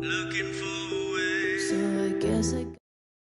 looking for a way. So I guess I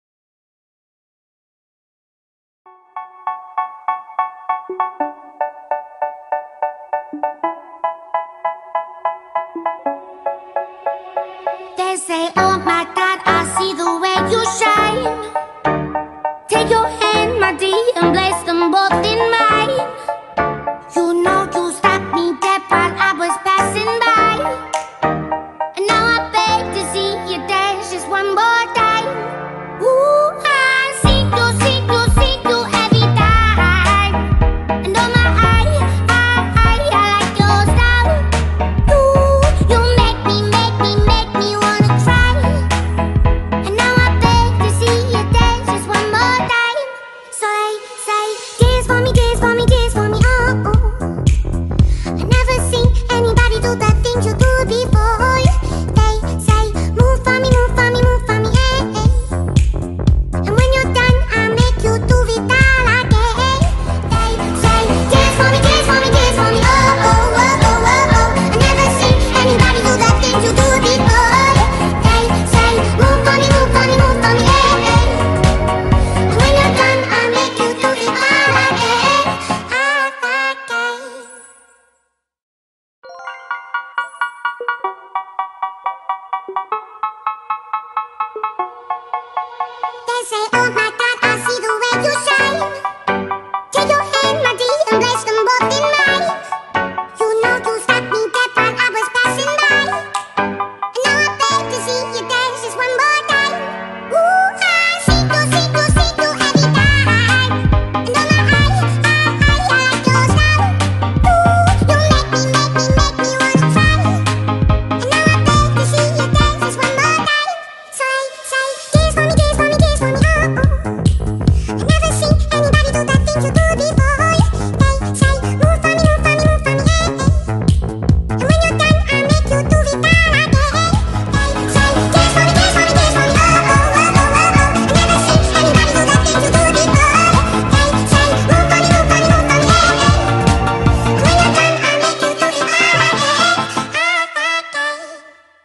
They say, oh my God, I see the way you shine. Take your hand, my dear, and place them both in mine. You know you stopped me dead while I was passing by. And now I beg to see you dance just one more time. Ooh, I see you every time. And oh my, I like your style. You make me wanna try. And now I beg to see you dance just one more time. So they say, dance for me, dance for me, dance for me, oh, oh. I never seen anybody do the things you do before. They say, move for me, move for me, move for me, eh, eh. And when you're done, I'll make you do it all again. They say, dance for me, dance for me, dance for me, oh, oh, oh, oh, oh, oh. I never seen anybody do the things you do before. They say, move for me, move for me, move for me, eh, eh. And when you're done, I'll make you do it all again, again. They say, oh my God, I see the way you shine. Take your hand, my dear, and place them both in mine. You know you stopped me dead while I was passing by. And now I beg to see you dance just one more time. Ooh, I see you every time. And oh my, I like your style. Ooh, you make me wanna try. And now I beg to see you dance just one more time. So say, dance for me, dance for me, dance for me, oh, oh. I never seen anybody do the things you do before. They say, move for me, move for me, move for me, eh, eh. And when you're done, I'll make you do it all again. They say, dance for me, dance for me, dance for me, oh, oh, oh, oh, oh, oh. I never seen anybody do the things you do before. They say, move for me, move for me, move for me, eh, eh. And when you're done, I'll make you do it all again, again.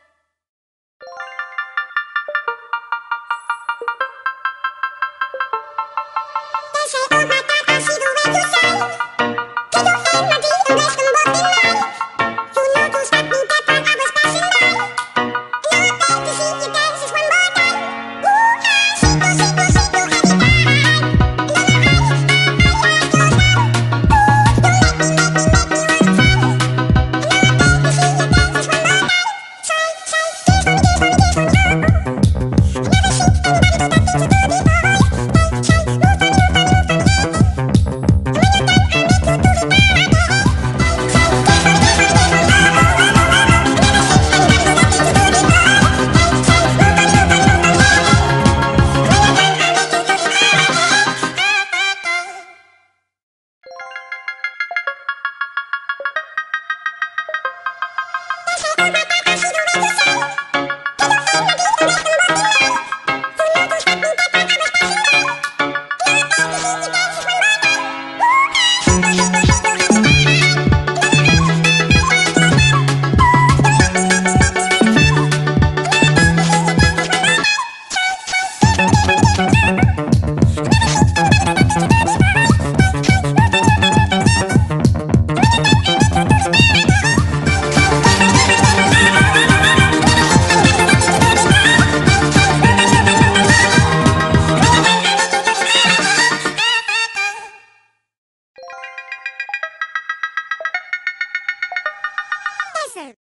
They say, oh my God, I see the way you shine. Take your hand, my dear, and place them both in mine. You know you stopped me dead while I was passing by. And now I beg to see you dance just one more time. Ooh, I see you every time. And oh my, I like your style. Ooh, you make me wanna try. And now I beg to see you dance just one more time. Say, dance for me, dance for me, dance for me, oh, oh. I never seen anybody do the things you do before. They say, move for me, move for me, move for me, eh, eh. And when you're done, I'll make you do it all again. They say, dance for me, dance for me, dance for me, oh, oh. I never seen anybody do the things you do before. They say, move for me, move for me, move for me, eh, eh. And when you're done, I'll make you do it all again, again. They say, oh my God, I see the way you shine. Take your hand, my dear, and place them both in mine. You know you stopped me dead while I was passing by. And now I beg to see you dance just one more time. Ooh, I see you every time. And oh my, I like your style. Ooh, you make me wanna try. And now I beg to see you dance just one more time. Say, say, Yes, sir.